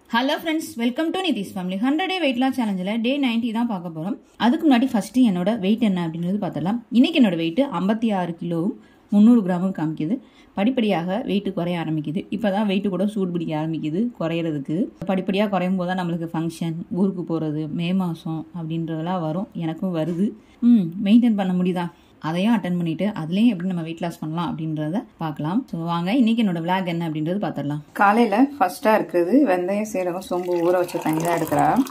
Hello friends, welcome to Niti's Family 100 Day Weight Loss Challenge Day 90 தான் பார்க்க போறோம். அதுக்கு முன்னாடி ஃபர்ஸ்ட் என்னோட weight என்ன அப்படின்றது பார்த்தலாம். இன்னைக்கு என்னோட weight 56 கிலோவும் 300 கிராமும் காமிக்குது. படிப்படியாக weight குறைய ஆரம்பிக்குது. இப்போதான் weight கூட சூடு பிடிக்க ஆரம்பிக்குது குறையிறதுக்கு. படிப்படியாக குறையும் போது தான் நம்மளுக்கு ஃபங்க்ஷன், ஊருக்கு போறது, மே மாசம் அப்படின்றதெல்லாம் வரும். எனக்கும் வருது. மெயின்டைன் பண்ண முடியுதா? அதையும் அட்டன் பண்ணிட்டு அதுலேயும் எப்படி நம்ம வெயிட் லாஸ் பண்ணலாம் அப்படின்றத பார்க்கலாம். ஸோ வாங்க இன்னைக்கு என்னோட விளாக் என்ன அப்படின்றது பார்த்துடலாம். காலையில் ஃபர்ஸ்ட்டாக இருக்கிறது வெந்தயம், சீரகம், சோம்பு ஊற வச்ச தண்ணி தான் எடுக்கிறேன்.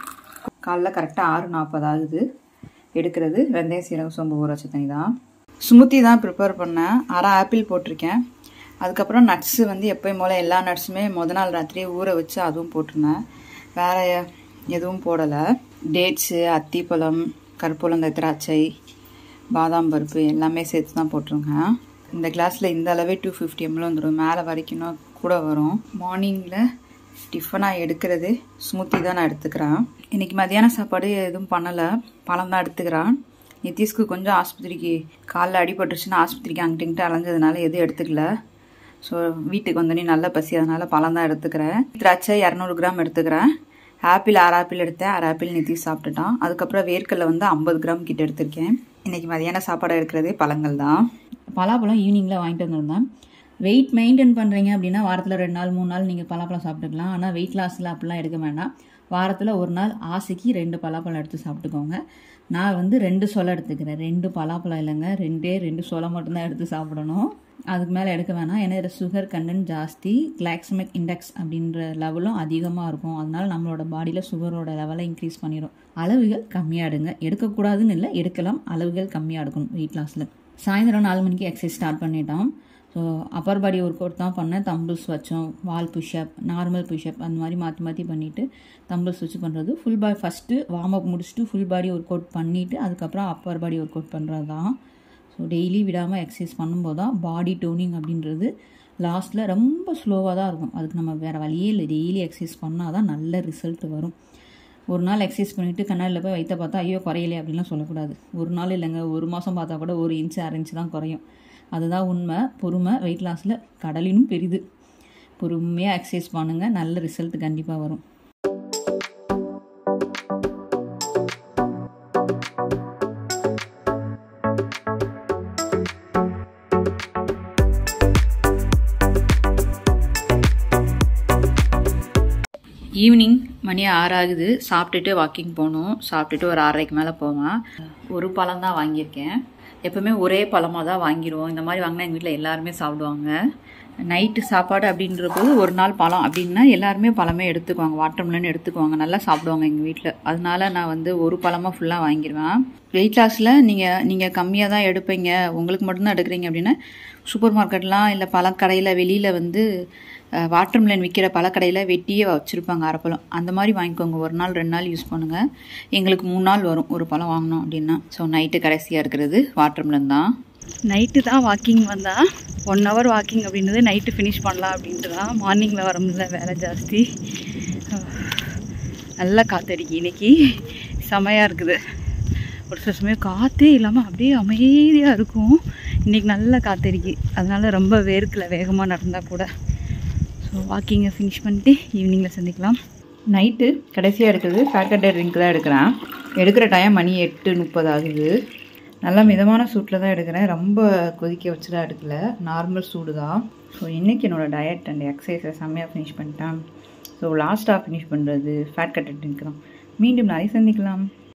காலைல கரெக்டாக 6:40 ஆகுது. எடுக்கிறது வெந்தயம், சீரகம், சோம்பு ஊற வச்ச தண்ணி தான். ஸ்மூத்தி தான் ப்ரிப்பேர் பண்ணேன். 1/2 ஆப்பிள் போட்டிருக்கேன். அதுக்கப்புறம் நட்ஸு எப்போயும் போல் எல்லா நட்ஸுமே நாள் ராத்திரியே ஊற வச்சு அதுவும் போட்டிருந்தேன். வேறு எதுவும் போடலை. டேட்ஸு, அத்திப்பழம், கருப்புலந்த திராட்சை, பாதாம் பருப்பு எல்லாமே சேர்த்து தான் போட்டிருங்க. இந்த கிளாஸில் இந்த அளவே 250 ml வந்துடும். மேலே வரைக்கும் கூட வரும். மார்னிங்கில் டிஃபனாக எடுக்கிறது ஸ்மூத்தி தான் நான் எடுத்துக்கிறேன். இன்றைக்கி மதியான சாப்பாடு எதுவும் பண்ணலை, பழம் தான் எடுத்துக்கிறேன். நிதிஷ்க்கு கொஞ்சம் ஆஸ்பத்திரிக்கு காலில் அடிபட்டுருச்சுன்னா ஆஸ்பத்திரிக்கு அங்கிட்டு அலைஞ்சதுனால எதுவும் எடுத்துக்கல. ஸோ வீட்டுக்கு வந்தோடனே நல்ல பசி, அதனால் பழம் தான் எடுத்துக்கிறேன். திராட்சை 200 கிராம் எடுத்துக்கிறேன். ஆப்பிள் 6 ஆப்பிள் எடுத்தேன். 1/2 ஆப்பிள் நிதிஷ் சாப்பிட்டுட்டான். அதுக்கப்புறம் வேர்க்கடலை 50 கிராம் கிட்ட எடுத்திருக்கேன். இன்றைக்கி மதியான சாப்பாடு எடுக்கிறதே பழங்கள் தான். பலாப்பழம் ஈவினிங்கில் வாங்கிட்டு வந்திருந்தேன். வெயிட் மெயின்டைன் பண்ணுறீங்க அப்படின்னா வாரத்தில் 2 நாள் 3 நாள் நீங்கள் பலாப்பழம் சாப்பிட்டுக்கலாம். ஆனால் வெயிட் லாஸில் அப்படிலாம் எடுக்க வேண்டாம். வாரத்தில் ஒரு நாள் ஆசைக்கு 2 பலாப்பழம் எடுத்து சாப்பிட்டுக்கோங்க. நான் 2 சொலை எடுத்துக்கிறேன். 2 பலாப்பழம் இல்லைங்க, 2 சொலை மட்டும்தான் எடுத்து சாப்பிடணும். அதுக்கு மேலே எடுக்க வேணாம். ஏன்னா இதில் சுகர் கண்டென்ட் ஜாஸ்தி, கிளைசமிக் இண்டெக்ஸ் அப்படின்ற லெவலும் அதிகமாக இருக்கும். அதனால நம்மளோட பாடியில் சுகரோட லெவலை இன்க்ரீஸ் பண்ணிடும். அளவுகள் கம்மியாக எடுங்க. எடுக்கக்கூடாதுன்னு இல்லை, எடுக்கலாம். அளவுகள் கம்மியாக எடுக்கணும் வெயிட் லாஸில். சாயந்தரம் 4 மணிக்கு எக்ஸசைஸ் ஸ்டார்ட் பண்ணிட்டோம். So upper body work out தான் பண்ணேன். தம்பிள்ஸ் வச்சோம், வால் புஷ்அப், நார்மல் புஷ்அப் அந்த மாதிரி மாற்றி மாற்றி பண்ணிவிட்டு தம்பிள்ஸ் வச்சு பண்ணுறது. Full body first warm up முடிச்சுட்டு ஃபுல் பாடி ஒர்க் அவுட் பண்ணிவிட்டு அதுக்கப்புறம் அப்பர் பாடி ஒர்க் அவுட் பண்ணுறது தான். ஸோ டெய்லி விடாமல் எக்ஸசைஸ் பண்ணும்போது தான் பாடி டோனிங் அப்படின்றது லாஸ்ட்டில் ரொம்ப ஸ்லோவாக தான் இருக்கும். அதுக்கு நம்ம வேறு வழியே இல்லை, டெய்லி எக்ஸசைஸ் பண்ணால் தான் நல்ல ரிசல்ட் வரும். ஒரு நாள் எக்ஸசைஸ் பண்ணிவிட்டு கண்ணாடியில் போய் வைத்த பார்த்தா ஐயோ குறையலையே அப்படின்லாம் சொல்லக்கூடாது. ஒரு நாள் இல்லைங்க, 1 மாதம் பார்த்தா கூட 1 இன்ச்சு 1/2 இன்ச்சு தான் குறையும். அதுதான் உண்மை. பொறுமை வெயிட் லாஸில் கடலினும் பெரிது. பொறுமையாக எக்ஸசைஸ் பண்ணுங்கள், நல்ல ரிசல்ட் கண்டிப்பாக வரும். ஈவினிங் மணி 6 ஆகுது. சாப்பிட்டுட்டு வாக்கிங் போகணும். சாப்பிட்டுட்டு ஒரு 6:30க்கு மேலே போவேன். ஒரு பழம் தான் வாங்கியிருக்கேன். எப்போவுமே ஒரே பழமாக தான் வாங்கிடுவோம். இந்த மாதிரி வாங்கினா எங்கள் வீட்டில் எல்லாருமே சாப்பிடுவாங்க. நைட்டு சாப்பாடு அப்படின்றபோது ஒரு நாள் பழம் அப்படின்னா எல்லாருமே பழமே எடுத்துக்குவாங்க. வாட்டர்மெலன் எடுத்துக்குவாங்க, நல்லா சாப்பிடுவாங்க எங்கள் வீட்டில். அதனால நான் ஒரு பழமாக ஃபுல்லாக வாங்கிடுவேன். வெயிட் லாஸில் நீங்கள் கம்மியாக தான் எடுப்பீங்க, உங்களுக்கு மட்டும்தான் எடுக்கிறீங்க அப்படின்னா சூப்பர் மார்க்கெட்லாம் இல்லை பழக்கடையில் வெளியில் வாட்டர்மெலன் விற்கிற பழக்கடையில் வெட்டியே வச்சுருப்பாங்க அரைப்பழம். அந்த மாதிரி வாங்கிக்கோங்க. 1 நாள் 2 நாள் யூஸ் பண்ணுங்கள். எங்களுக்கு 3 நாள் வரும் ஒரு பழம் வாங்கினோம் அப்படின்னா. ஸோ நைட்டு கடைசியாக இருக்கிறது வாட்டர்மெலன் தான். நைட்டு தான் வாக்கிங் வந்தால் 1 hour வாக்கிங் அப்படின்றது நைட்டு ஃபினிஷ் பண்ணலாம் அப்படின்ட்டு தான். மார்னிங்கில் வர முடியல, வேலை ஜாஸ்தி. நல்லா காற்றடிக்கி இன்றைக்கி செமையாக இருக்குது. ஒரு சில சமயம் காற்றே இல்லாமல் அப்படியே அமைதியாக இருக்கும். இன்றைக்கி நல்லா காற்றடிக்கி, அதனால் ரொம்ப வேர்க்கலை வேகமாக நடந்தால் கூட. ஸோ வாக்கிங்கை ஃபினிஷ் பண்ணிட்டு ஈவினிங்கில் சந்திக்கலாம். நைட்டு கடைசியாக எடுக்கிறது ஃபேட் கட்டர் ட்ரிங்க் தான் எடுக்கிறேன். எடுக்கிற டைம் மணி 8:30 ஆகுது. நல்லா மிதமான சூட்டில் தான் எடுக்கிறேன். ரொம்ப கொதிக்க வச்சுலாம் எடுக்கலை, நார்மல் சூடு தான். ஸோ இன்றைக்கி என்னோடய டயட் அண்ட் எக்ஸசைஸை செம்மையாக ஃபினிஷ் பண்ணிட்டேன். ஸோ லாஸ்ட்டாக ஃபினிஷ் பண்ணுறது ஃபேட் கட்டர் ட்ரிங்க் தான். மீண்டும் நாளை சந்திக்கலாம்.